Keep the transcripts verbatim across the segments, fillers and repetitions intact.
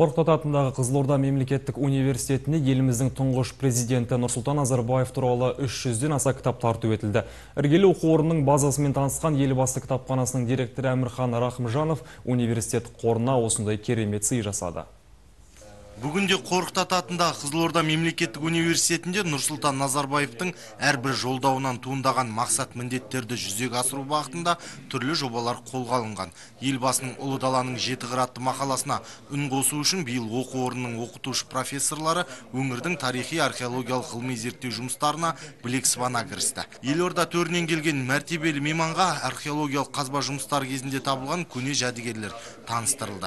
Қорқыт Ата атындағы Қызылорда мемлекеттік университетіне еліміздің тұңғыш президенті Нұрсұлтан Назарбаев туралы үш жүзден аса кітап тарту етілді. Іргелі оқу орнының базасымен танысқан Елбасы кітапханасының директоры Әмірхан Рахымжанов университет қорына осындай керемет сый жасады. Бүгінде Қорқыт Ата атындағы Қызылорда мемлекеттік университетінде Нұрсұлтан Назарбаевтың әрбір жолдауынан туындаған мақсат міндеттерді жүзеге асыру бағытында түрлі жобалар қолға алынған. Елбасының ұлы даланың жеті қыры атты мақаласына үн қосу үшін биыл оқу орнының оқытушы профессорлары өңірдің тарихи археологиялық ғылыми зерттеу жұмыстарына білек сыбана кірісті. Елорда төрінен келген мәртебелі мейманға археологиялық қазба жұмыстары кезінде табылған көне жәдігерлер таныстырылды.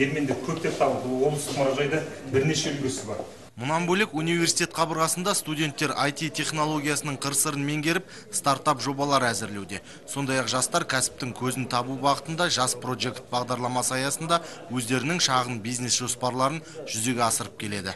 Бірнеше үлгісі бар. Мұнан бөлек университет қабырғасында студенттер ай ти технологиясының қыр-сырын меңгеріп, стартап жобалар әзірлеуде. Сондай-ақ жастар кәсіптің көзін табу бағытында жас проджект бағдарламасы аясында өздерінің шағын бизнес жоспарларын жүзеге асырып келеді.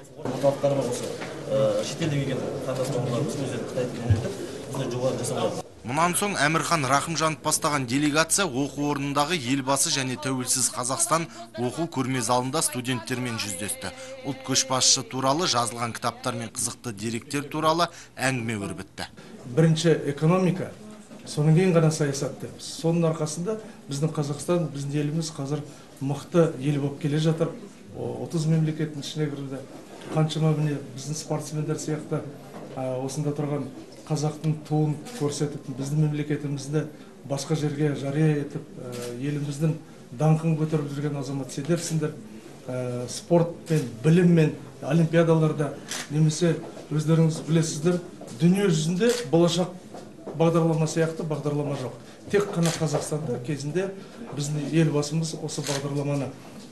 Мұнан соң Әмірхан Рахымжанов бастаған делегация оқу орнындағы Елбасы және Тәуелсіз Қазақстан оқу көрме залында студенттермен жүздесті. Ұлт көшбасшысы туралы жазылған кітаптар мен қызықты деректер туралы әңгіме өрбітті. Бірінші экономика, соның кейін ғана саясатты. Соның арқасында біздің Қазақстан, біздің еліміз қазір мықты ел болып келе жатыр. отыз мемлекеттің ішіне кірді. Қаншама міне біздің спортсмендер сияқты осында тұрған қазақтың туын көрсетіп, біздің мемлекетімізді басқа жерге жария етіп, еліміздің даңқын көтеріп жүрген азамат сендерсіңдер. Спортпен, біліммен, олимпиадаларда немесе өздеріңіз білесіздер, дүние жүзінде болашақ бағдарлама сияқты бағдарлама жоқ. Тек қана Қазақстанда кезінде біздің елбасымыз осы бағдарламаны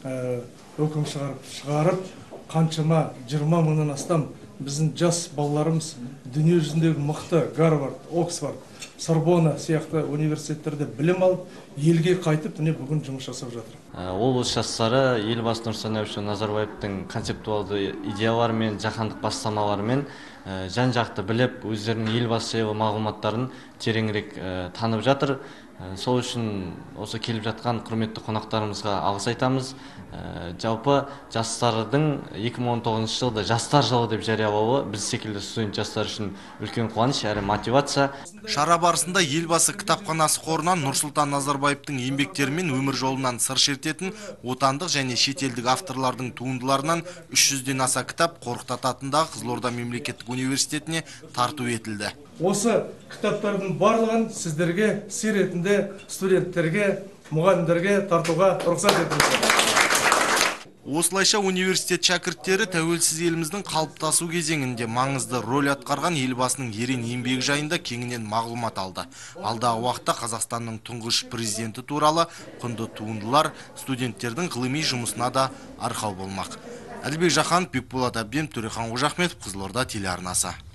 өкім шығарып, қаншама жиырма мыңнан астам біздің жас балаларымыз дүние жүзіндегі мықты Гарвард, Оксфорд, Сорбонна сияқты университеттерде білім алып, елге қайтып, бүгін жұмыс жасап жатыр. Облыс жастары Елбасы Нұрсұлтан Назарбаевтың концептуалды идеяларымен, жаһандық бастамаларымен жан-жақты біліп, өздерінің елбасы жайлы мағлұматтарын тереңірек танып жатыр. Сол үшін осы келіп жатқан құрметті қонақтарымызға алғыс айтамыз. Жалпы жастардың екі мың он тоғызыншы жылды жастар жылы деп жариялауы біз секілді студент жастар үшін үлкен қуаныш әрі мотивация. Шара барысында Елбасы кітапханасы қорынан Нұрсұлтан Назарбаевтың еңбектері мен өмір жолынан сыр шертетін отандық және шетелдік авторлардың туындыларынан үш жүзден аса кітап Қорқыт Ата атындағы Қызылорда мемлекеттік университетіне тарту етілді. Осы кітаптардың барлығын сіздерге, сый ретінде студенттерге, мұғалімдерге тартуға рұқсат етіңіздер. Осылайша университет шәкірттері тәуелсіз еліміздің қалыптасу кезеңінде маңызды рөл атқарған елбасының ерен еңбегі жайында кеңінен мағлұмат алды. Алдағы уақытта Қазақстанның тұңғыш президенті туралы құнды туындылар студенттердің ғылыми жұмысына да арқау болмақ. Әлібек Жақанов, Бекболат Әбден, Төрехан Қожахметов, Қызылорда телеарнасы.